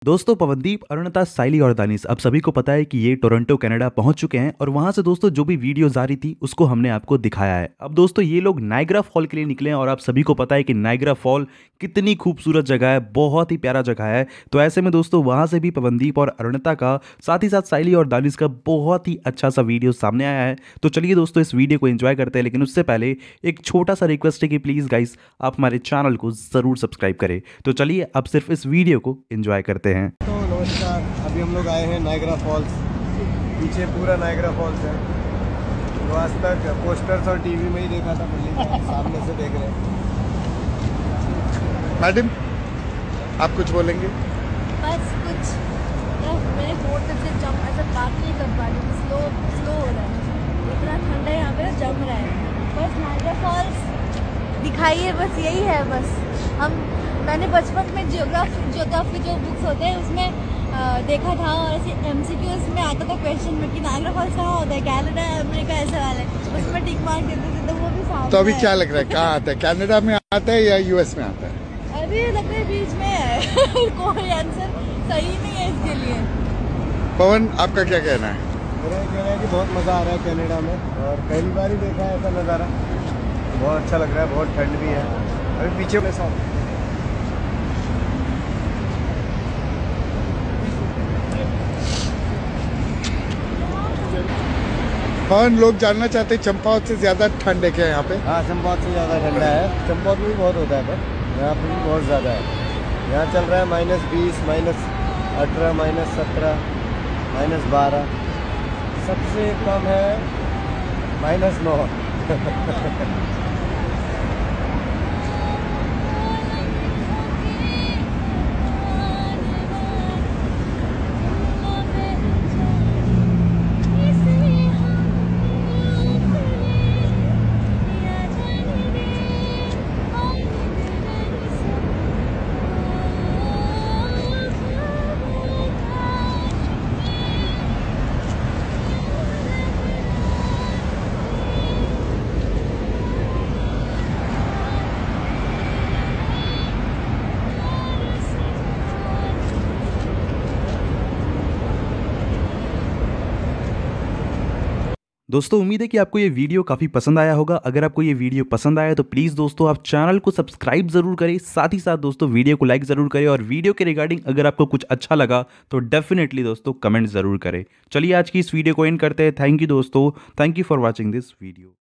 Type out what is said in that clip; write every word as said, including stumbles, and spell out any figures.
दोस्तों पवनदीप, अरुणिता, साइली और दानिश, अब सभी को पता है कि ये टोरंटो कनाडा पहुंच चुके हैं और वहां से दोस्तों जो भी वीडियोस आ रही थी उसको हमने आपको दिखाया है। अब दोस्तों ये लोग नायग्रा फॉल के लिए निकले हैं और आप सभी को पता है कि नायग्रा फॉल कितनी खूबसूरत जगह है, बहुत ही प्यारा जगह है। तो ऐसे में दोस्तों वहां से भी पवनदीप और अरुणिता का, साथ ही साथ साइली और दानिश का बहुत ही अच्छा सा वीडियो सामने आया है। तो चलिए दोस्तों इस वीडियो को एंजॉय करते हैं, लेकिन उससे पहले एक छोटा सा रिक्वेस्ट है कि प्लीज़ गाइस आप हमारे चैनल को ज़रूर सब्सक्राइब करें। तो चलिए अब सिर्फ इस वीडियो को एंजॉय करते हैं। तो नमस्कार, अभी हम लोग आए हैं नायग्रा फॉल्स। पीछे पूरा नायग्रा फॉल्स है। तो आज तक पोस्टर्स और टीवी में ही देखा था, पहले सामने से देख रहे हैं। मैडम आप कुछ बोलेंगे? बस कुछ यार, मेरे फोन तक से जंप ऐसा बात नहीं कर पा रही, स्लो स्लो हो रहा है, इतना ठंडा है यहाँ पे, जम रहा है। बस नायग्रा फॉल्स दिखाइए, बस यही है। बस हम मैंने बचपन में जियोग्राफी जियोग्राफी जो बुक्स होते हैं उसमें आ, देखा था, और ऐसे एमसीक्यूज में आता था क्वेश्चन में कि नायग्रा फॉल्स कहाँ होता है, कनाडा अमेरिका ऐसा वाला है, उसमें टिक मार्क देते थे, तो वो भी सामने तो अभी है। क्या लग रहा है, कहाँ आता है? कनाडा में आता है या यूएस में आता है? अभी लगता है बीच में है कोई आंसर सही नहीं है इसके लिए। पवन आपका क्या कहना है? मेरा ये कहना है कि बहुत मज़ा आ रहा है कनाडा में, और पहली बार ही देखा है ऐसा नज़ारा। बहुत अच्छा लग रहा है, बहुत ठंड भी है। अभी पीछे वाले साथ पवन, लोग जानना चाहते हैं चंपावत से ज्यादा ठंड है क्या यहाँ पे? हाँ, चंपावत से ज़्यादा ठंडा है। चंपावत में भी बहुत होता है, पर यहाँ पे भी बहुत ज़्यादा है। यहाँ चल रहा है माइनस बीस, माइनस अठारह, माइनस सत्रह, माइनस बारह। सबसे कम है माइनस नौ। दोस्तों उम्मीद है कि आपको ये वीडियो काफ़ी पसंद आया होगा। अगर आपको ये वीडियो पसंद आया तो प्लीज़ दोस्तों आप चैनल को सब्सक्राइब ज़रूर करें, साथ ही साथ दोस्तों वीडियो को लाइक ज़रूर करें, और वीडियो के रिगार्डिंग अगर आपको कुछ अच्छा लगा तो डेफिनेटली दोस्तों कमेंट ज़रूर करें। चलिए आज की इस वीडियो को एंड करते हैं। थैंक यू दोस्तों, thank you for watching this video.